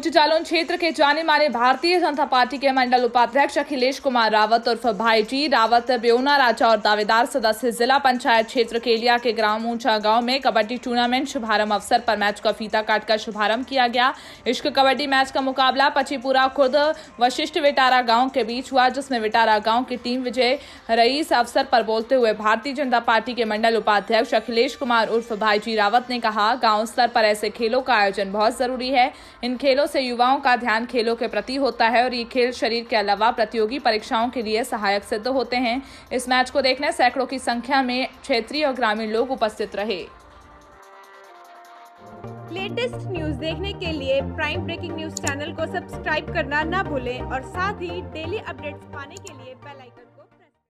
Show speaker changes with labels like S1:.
S1: Post Jalaun क्षेत्र के जाने माने भारतीय जनता पार्टी के मंडल उपाध्यक्ष अखिलेश कुमार रावत उर्फ भाईजी रावत ब्योना राजा और दावेदार सदस्य जिला पंचायत क्षेत्र केलिया के ग्राम ऊंचा गांव में कबड्डी टूर्नामेंट शुभारंभ अवसर पर मैच का फीता काटकर शुभारंभ किया गया। इश्क कबड्डी मैच का मुकाबला पचीपुरा खुर्द वशिष्ठ विटारा गांव के बीच हुआ, जिसमें विटारा गांव की टीम विजय रही। इस अवसर पर बोलते हुए भारतीय जनता पार्टी के मंडल उपाध्यक्ष अखिलेश कुमार उर्फ भाईजी रावत ने कहा, गांव स्तर पर ऐसे खेलों का आयोजन बहुत जरूरी है। इन खेलों से युवाओं का ध्यान खेलों के प्रति होता है और ये खेल शरीर के अलावा प्रतियोगी परीक्षाओं के लिए सहायक सिद्ध होते हैं। इस मैच को देखने सैकड़ों की संख्या में क्षेत्रीय और ग्रामीण लोग उपस्थित रहे।
S2: लेटेस्ट न्यूज देखने के लिए प्राइम ब्रेकिंग न्यूज चैनल को सब्सक्राइब करना ना भूलें और साथ ही डेली अपडेट्स पाने के लिए बेल आइकन